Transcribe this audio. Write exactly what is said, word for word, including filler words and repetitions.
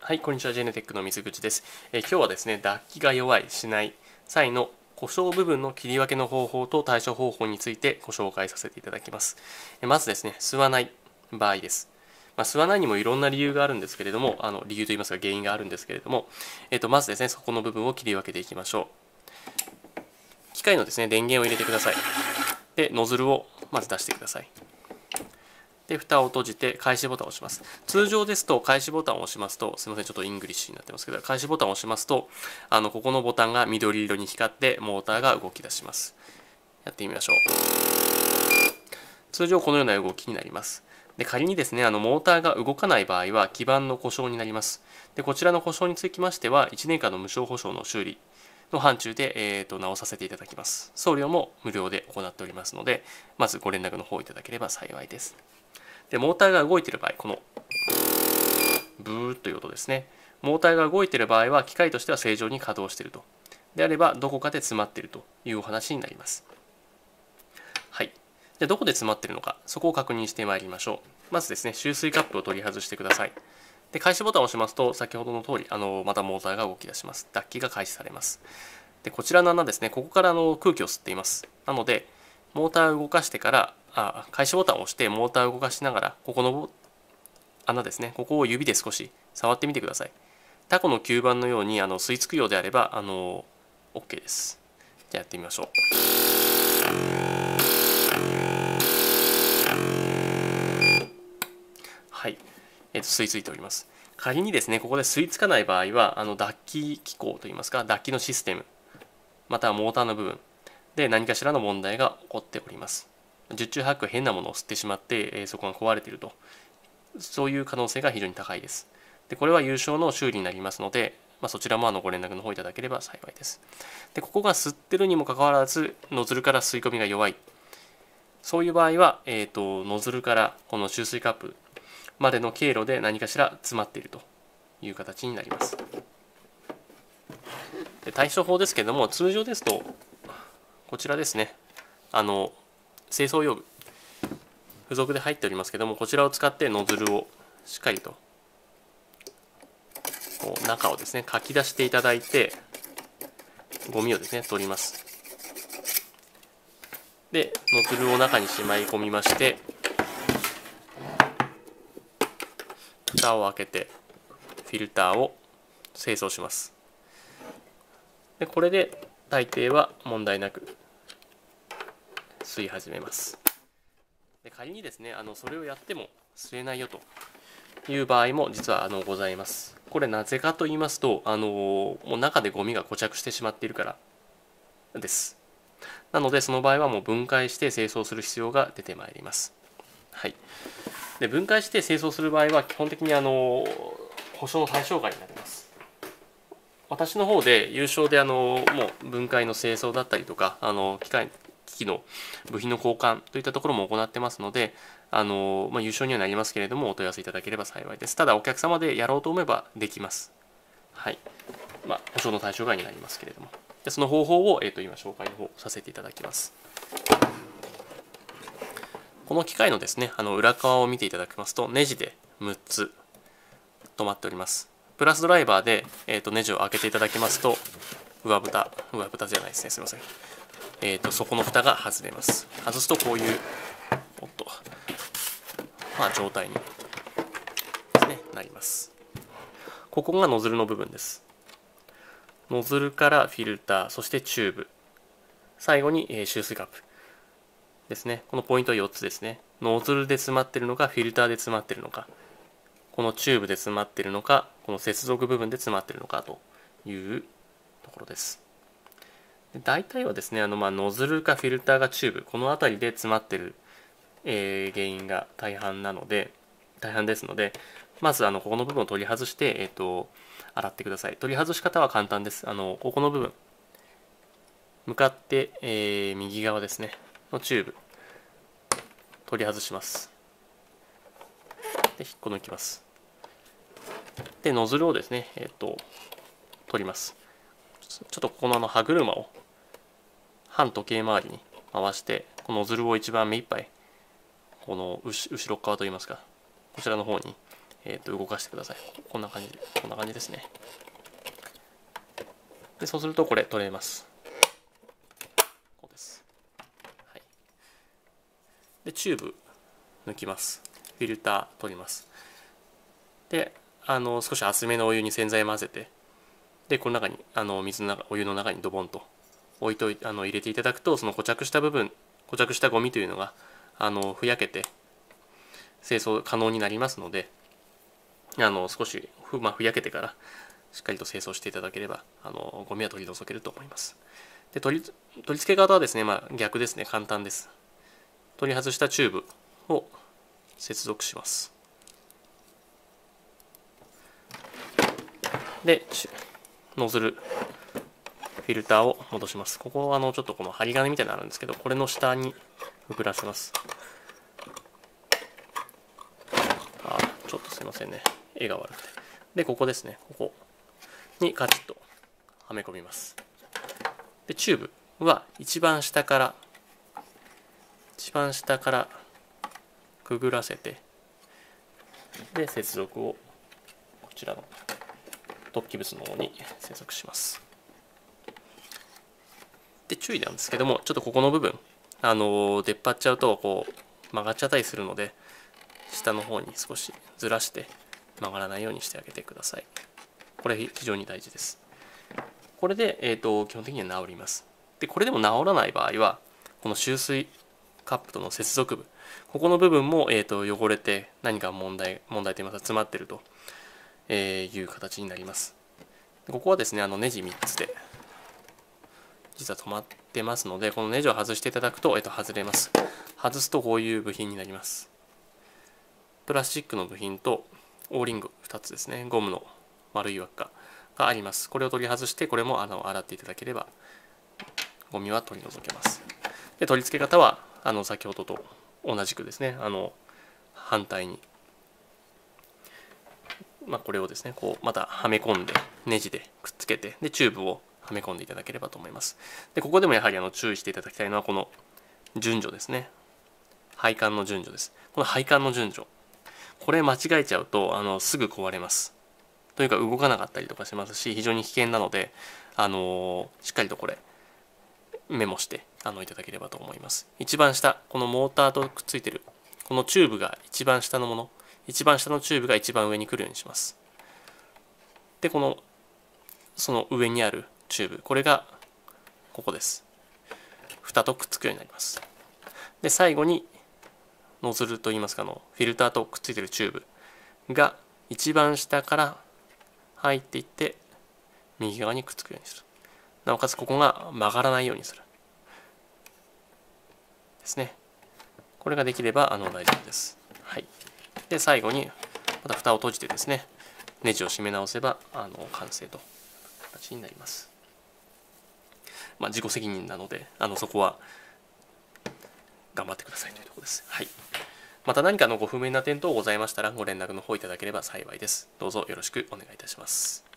はい、こんにちは。ジェネテックの水口です。えー今日はですね、脱気が弱い、しない際の故障部分の切り分けの方法と対処方法についてご紹介させていただきます。えーまずですね、吸わない場合です。まあ、吸わないにもいろんな理由があるんですけれども、あの理由といいますか原因があるんですけれども、えー、とまずですね、そこの部分を切り分けていきましょう。機械のですね、電源を入れてください。で、ノズルをまず出してください。で、蓋を閉じて開始ボタンを押します。通常ですと開始ボタンを押しますと、すみません、ちょっとイングリッシュになってますけど、開始ボタンを押しますと、あのここのボタンが緑色に光ってモーターが動き出します。やってみましょう。通常このような動きになります。で、仮にですね、あのモーターが動かない場合は基板の故障になります。で、こちらの故障につきましては、いちねんかんの無償保証の修理の範疇で、えー、と直させていただきます。送料も無料で行っておりますので、まずご連絡の方いただければ幸いです。で、モーターが動いている場合、このブーという音ですね。モーターが動いている場合は、機械としては正常に稼働していると。であれば、どこかで詰まっているというお話になります。はい。で、どこで詰まっているのか、そこを確認してまいりましょう。まずですね、集水カップを取り外してください。で、開始ボタンを押しますと、先ほどの通り、あのまたモーターが動き出します。脱気が開始されます。で、こちらの穴ですね、ここからあの空気を吸っています。なので、モーターを動かしてから、あ開始ボタンを押してモーターを動かしながら、ここの穴ですね、ここを指で少し触ってみてください。タコの吸盤のようにあの吸い付くようであればあの OK です。じゃあやってみましょう。はい、えー、と吸い付いております。仮にですね、ここで吸い付かない場合は、あの脱気機構といいますか、脱気のシステム、またはモーターの部分で何かしらの問題が起こっております。十中八九変なものを吸ってしまって、えー、そこが壊れていると、そういう可能性が非常に高いです。で、これは有償の修理になりますので、まあ、そちらもあのご連絡の方いただければ幸いです。で、ここが吸ってるにもかかわらず、ノズルから吸い込みが弱い。そういう場合は、えーと、ノズルからこの集水カップまでの経路で何かしら詰まっているという形になります。で、対処法ですけれども、通常ですと、こちらですね、あの清掃用具、付属で入っておりますけども、こちらを使ってノズルをしっかりとこう中をですねかき出していただいて、ゴミをですね取ります。で、ノズルを中にしまい込みまして、蓋を開けてフィルターを清掃します。で、これで大抵は問題なく吸い始めます。で、仮にですね、あのそれをやっても吸えないよという場合も実はあのございます。これなぜかと言いますと、あのもう中でゴミが固着してしまっているからです。なのでその場合はもう分解して清掃する必要が出てまいります。はい。で、分解して清掃する場合は基本的にあの保証の対象外になります。私の方で有償であのもう分解の清掃だったりとか、あの機械機器の部品の交換といったところも行ってますので、あの、まあ、有償にはなりますけれども、お問い合わせいただければ幸いです。ただ、お客様でやろうと思えばできます。はい。まあ、保証の対象外になりますけれども。で、その方法を、えーと、今、紹介の方させていただきます。この機械のですね、あの裏側を見ていただきますと、ネジでむっつ止まっております。プラスドライバーで、えーと、ネジを開けていただきますと、上蓋、上蓋じゃないですね、すみません。えーと、そこの蓋が外れます。外すとこういう、おっと、まあ、状態にですね、なります。ここがノズルの部分です。ノズルからフィルター、そしてチューブ、最後に、えー、集水カップですね。このポイントはよっつですね。ノズルで詰まっているのか、フィルターで詰まっているのか、このチューブで詰まっているのか、この接続部分で詰まっているのかというところです。大体はですね、あのまあノズルかフィルターかチューブ、この辺りで詰まっている、えー、原因が大半なので、大半ですので、まずあのここの部分を取り外して、えー、と洗ってください。取り外し方は簡単です。あのここの部分、向かって、えー、右側ですねのチューブ、取り外します。で、引っこ抜きます。で、ノズルをですね、えっと、取ります。ちょっとここのあの歯車を反時計回りに回して、このノズルを一番目いっぱい、この後ろ側といいますか、こちらの方にえー、と動かしてください。こんな感じ、こんな感じですね。でそうするとこれ取れます。こうです。はい、でチューブ抜きます。フィルター取ります。であの少し厚めのお湯に洗剤混ぜて、でこの中にあの水の中、お湯の中にドボンと置いといあの入れていただくと、その固着した部分、固着したゴミというのがあのふやけて清掃可能になりますので、あの少しふ,、まあ、ふやけてからしっかりと清掃していただければ、あのゴミは取り除けると思います。で取り取り付け方はですね、まあ、逆ですね。簡単です。取り外したチューブを接続します。でノズルフィルターを戻します。ここはあのちょっとこの針金みたいなのあるんですけど、これの下にくぐらせます。あちょっとすいませんね、絵が悪くて。でここですね、ここにカチッとはめ込みます。でチューブは一番下から一番下からくぐらせて、で接続をこちらの突起物の方に接続します。で注意なんですけども、ちょっとここの部分あの出っ張っちゃうとこう曲がっちゃったりするので、下の方に少しずらして曲がらないようにしてあげてください。これ非常に大事です。これで、えーと、基本的には治ります。でこれでも治らない場合は、この集水カップとの接続部、ここの部分も、えーと、汚れて何か問題問題といいますか詰まっていると、えー、いう形になります。ここはですね、あのネジみっつで実は止まってますので、このネジを外していただくと、えーと、外れます。外すとこういう部品になります。プラスチックの部品とオーリングふたつですね、ゴムの丸い輪っかがあります。これを取り外して、これもあの洗っていただければゴミは取り除けます。で取り付け方はあの先ほどと同じくですね、あの反対に、まあ、これをですねこうまたはめ込んでネジでくっつけて、でチューブをはめ込んでいただければと思います。でここでもやはりあの注意していただきたいのはこの順序ですね。配管の順序です。この配管の順序、これ間違えちゃうとあのすぐ壊れます。というか動かなかったりとかしますし、非常に危険なので、あのしっかりとこれメモしてあのいただければと思います。一番下、このモーターとくっついてるこのチューブが一番下のもの、一番下のチューブが一番上に来るようにします。でこのその上にあるチューブ、これがここです。蓋とくっつくようになります。で最後にノズルといいますかのフィルターとくっついてるチューブが一番下から入っていって右側にくっつくようにする。なおかつここが曲がらないようにするですね。これができればあの大丈夫です。はい、で最後にまた蓋を閉じてですね、ネジを締め直せばあの完成という形になります。まあ、自己責任なのであのそこは頑張ってくださいというところです。はい、また何かのご不明な点等ございましたらご連絡の方いただければ幸いです。どうぞよろしくお願いいたします。